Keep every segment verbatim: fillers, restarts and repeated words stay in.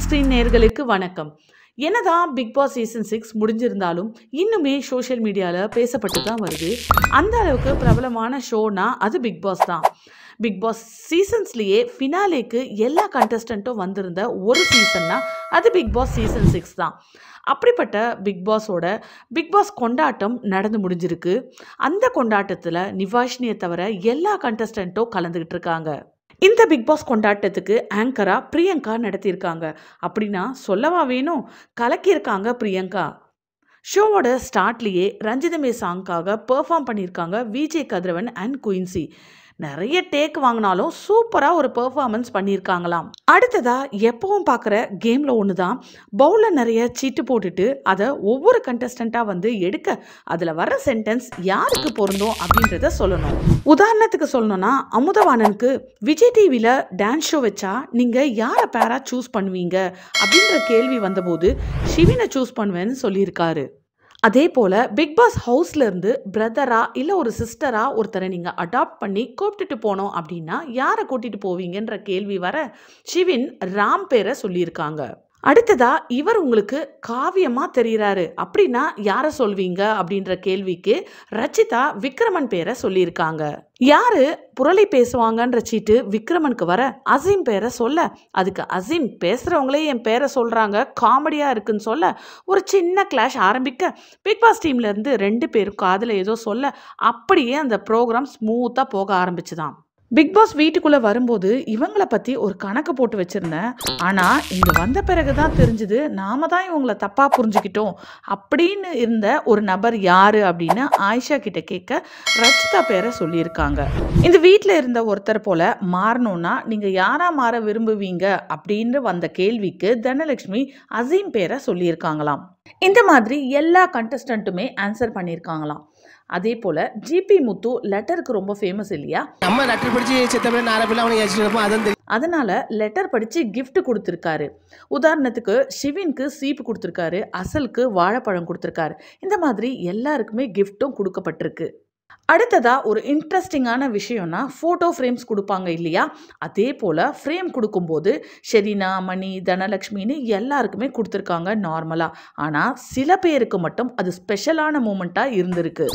Screen நேயர்களுக்கு வணக்கம். என்னதான் பிக் பாஸ் சீசன் சிக்ஸ் முடிஞ்சிருந்தாலும் இன்னுமே சோஷியல் மீடியாவில் பேசப்பட்டு தான் வருது. அந்த அளவுக்கு பிரபலமான ஷோனா அது பிக் பாஸ் தான். பிக் பாஸ் சீசன்ஸ்லேயே ஃபினாலேக்கு எல்லா கண்டஸ்டண்ட்டும் வந்திருந்த ஒரு சீசன்னா அது பிக் பாஸ் சீசன் சிக்ஸ் தான். அப்படிப்பட்ட பிக் பாஸோட பிக் பாஸ் கொண்டாட்டம் நடந்து முடிஞ்சிருக்கு. அந்த கொண்டாட்டத்தில் நிவாஷினியை தவிர எல்லா கண்டஸ்டண்ட்டும் கலந்துக்கிட்டு இருக்காங்க. இந்த பிக் பாஸ் கொண்டாட்டத்துக்கு ஆங்கரா பிரியங்கா நடத்தியிருக்காங்க. அப்படின்னா சொல்லவா வேணும், கலக்கியிருக்காங்க பிரியங்கா. ஷோவோட ஸ்டார்ட்லேயே ரஞ்சிதமே சாங்காக பெர்ஃபார்ம் பண்ணியிருக்காங்க விஜய் கதிரவன் அண்ட் குயின்சி. நிறைய டேக் வாங்கினாலும் சூப்பராக ஒரு பெர்ஃபார்மன்ஸ் பண்ணியிருக்காங்களாம். அடுத்ததா எப்பவும் பார்க்குற கேமில் ஒன்று தான், பவுலில் நிறைய சீட்டு போட்டுட்டு அதை ஒவ்வொரு கண்டஸ்டண்ட்டாக வந்து எடுக்க அதில் வர சென்டென்ஸ் யாருக்கு பொருந்தும் அப்படின்றத சொல்லணும். உதாரணத்துக்கு சொல்லணும்னா, அமுதவாணனுக்கு விஜய் டிவியில் டான்ஸ் ஷோ வச்சா நீங்கள் யாரை பேரா சூஸ் பண்ணுவீங்க அப்படின்ற கேள்வி வந்தபோது ஷிவினை சூஸ் பண்ணுவேன்னு சொல்லியிருக்காரு. அதே போல் பிக் பாஸ் ஹவுஸ்லேருந்து பிரதரா இல்லை ஒரு சிஸ்டரா ஒருத்தரை நீங்கள் அடாப்ட் பண்ணி கூப்பிட்டுட்டு போனோம் அப்படின்னா யாரை கூட்டிகிட்டு போவீங்கன்ற கேள்வி வர ஷிவின் ராம் பேரை சொல்லியிருக்காங்க. அடுத்ததா, இவர் உங்களுக்கு காவியமாக தெரிகிறாரு அப்படின்னா யாரை சொல்வீங்க அப்படின்ற கேள்விக்கு ரச்சிதா விக்ரமன் பேரை சொல்லியிருக்காங்க. யாரு புரளி பேசுவாங்கன்ற சீட்டு விக்ரமனுக்கு வர அசீம் பேரை சொல்ல, அதுக்கு அசீம் பேசுகிறவங்களே என் பேரை சொல்கிறாங்க, காமெடியாக இருக்குன்னு சொல்ல ஒரு சின்ன கிளாஷ் ஆரம்பிக்க பிக் பாஸ் டீம்லேருந்து ரெண்டு பேரும் காதில் ஏதோ சொல்ல அப்படியே அந்த ப்ரோக்ராம் ஸ்மூத்தாக போக ஆரம்பிச்சுதான். பிக் பாஸ் வீட்டுக்குள்ளே வரும்போது இவங்களை பற்றி ஒரு கணக்கு போட்டு வச்சுருந்தேன். ஆனால் இங்கே வந்த பிறகு தான் தெரிஞ்சுது நாம தான் இவங்களை தப்பாக புரிஞ்சுக்கிட்டோம் அப்படின்னு இருந்த ஒரு நபர் யார் அப்படின்னு ஆயிஷா கிட்ட கேட்க ரச்சிதா பேரை சொல்லியிருக்காங்க. இந்த வீட்டில் இருந்த ஒருத்தர் போல் மாறணும்னா நீங்கள் யாராக மாற விரும்புவீங்க அப்படின்னு வந்த கேள்விக்கு தனலட்சுமி அசீம் பேரை சொல்லியிருக்காங்களாம். இந்த மாதிரி எல்லா கண்டஸ்டண்ட்டுமே ஆன்சர் பண்ணியிருக்காங்களாம். அதே போல ஜிபி முத்து லெட்டருக்கு ரொம்ப ஃபேமஸ் இல்லையா, நம்ம லெட்டர் படிச்சு அதனால லெட்டர் படிச்சு கிஃப்ட் கொடுத்துருக்காரு. உதாரணத்துக்கு ஷிவின்க்கு சீப்பு கொடுத்துருக்காரு, அசலுக்கு வாழைப்பழம் கொடுத்துருக்காரு. இந்த மாதிரி எல்லாருக்குமே கிஃப்ட்டும் கொடுக்கப்பட்டிருக்கு. அடுத்ததா ஒரு இன்ட்ரெஸ்டிங்கான விஷயம்னா ஃபோட்டோ ஃப்ரேம்ஸ் கொடுப்பாங்க இல்லையா, அதே போல் ஃப்ரேம் கொடுக்கும்போது ஷெரீனா, மணி, தனலக்ஷ்மின்னு எல்லாருக்குமே கொடுத்துருக்காங்க நார்மலாக. ஆனால் சில பேருக்கு மட்டும் அது ஸ்பெஷலான மூமெண்ட்டாக இருந்திருக்கு.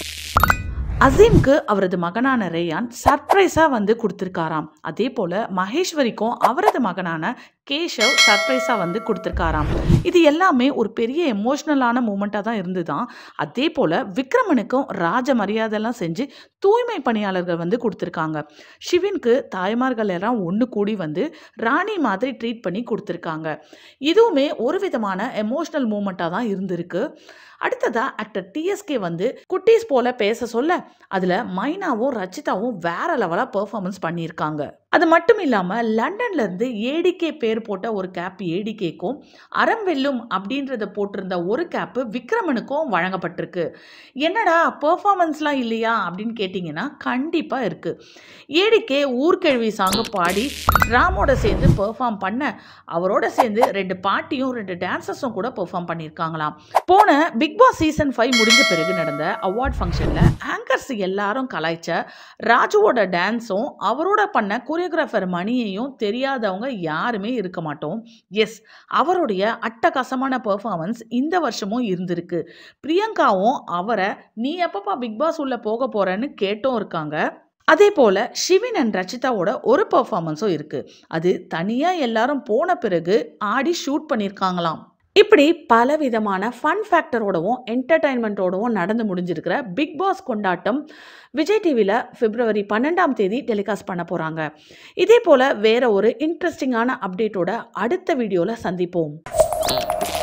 அசீம்க்கு அவரது மகனான ரேயான் சர்ப்ரைஸாக வந்து கொடுத்துருக்காராம். அதே போல் மகேஸ்வரிக்கும் அவரது மகனான கேஷவ் சர்ப்ரைஸாக வந்து கொடுத்துருக்காராம். இது எல்லாமே ஒரு பெரிய எமோஷ்னலான மூமெண்ட்டாக தான் இருந்துதான். அதே போல் விக்ரமனுக்கும் ராஜ மரியாதைலாம் செஞ்சு தூய்மை பணியாளர்கள் வந்து கொடுத்துருக்காங்க. ஷிவின்க்கு தாய்மார்கள் எல்லாம் ஒன்று கூடி வந்து ராணி மாதிரி ட்ரீட் பண்ணி கொடுத்துருக்காங்க. இதுவுமே ஒரு விதமான எமோஷ்னல் மூமெண்ட்டாக தான் இருந்திருக்கு. அடுத்ததா ஆக்டர் டிஎஸ்கே வந்து குட்டீஸ் போல பேச சொல்ல அதில் மைனாவும் ரச்சிதாவும் வேற லெவலாக பெர்ஃபார்மன்ஸ் பண்ணியிருக்காங்க. அது மட்டும் இல்லாமல் லண்டன்லேருந்து ஏடிகே பேர் போட்ட ஒரு கேப் ஏடிகேக்கும் அறம் வெல்லும் அப்படின்றத போட்டிருந்த ஒரு கேப்பு விக்ரமனுக்கும் வழங்கப்பட்டிருக்கு. என்னடா பெர்ஃபார்மன்ஸ்லாம் இல்லையா அப்படின்னு கேட்டிங்கன்னா கண்டிப்பாக இருக்குது. ஏடிகே ஊர்கேள்வி சாங்கு பாடி ராமோட சேர்ந்து பெர்ஃபார்ம் பண்ண, அவரோட சேர்ந்து ரெண்டு பாட்டியும் ரெண்டு டான்சர்ஸும் கூட பெர்ஃபார்ம் பண்ணியிருக்காங்களாம். போன பிக் பாஸ் சீசன் ஃபைவ் முடிஞ்ச பிறகு நடந்த அவார்ட் ஃபங்க்ஷனில் ஆங்கர்ஸ் எல்லாரும் கலாய்ச்ச ராஜுவோட டான்ஸும் அவரோட பண்ண கொரியோகிராஃபர் மணியையும் தெரியாதவங்க யாருமே இருக்க மாட்டோம். எஸ், அவருடைய அட்டகாசமான பெர்ஃபார்மன்ஸ் இந்த வருஷமும் இருந்திருக்கு. பிரியங்காவும் அவரை நீ எப்பப்பா பிக் பாஸ் உள்ள போக போறேன்னு கேட்டும் இருக்காங்க. அதே போல் ஷிவின் அண்ட் ரச்சிதாவோட ஒரு பெர்ஃபார்மன்ஸும் இருக்குது. அது தனியாக எல்லாரும் போன பிறகு ஆடி ஷூட் பண்ணியிருக்காங்களாம். இப்படி பல விதமான ஃபன் ஃபேக்டரோடவும் என்டர்டைன்மெண்ட்டோடவும் நடந்து முடிஞ்சிருக்கிற பிக் பாஸ் கொண்டாட்டம் விஜய் டிவியில் பிப்ரவரி பன்னெண்டாம் தேதி டெலிகாஸ்ட் பண்ண போகிறாங்க. இதே போல் வேற ஒரு இன்ட்ரெஸ்டிங்கான அப்டேட்டோட அடுத்த வீடியோவில் சந்திப்போம்.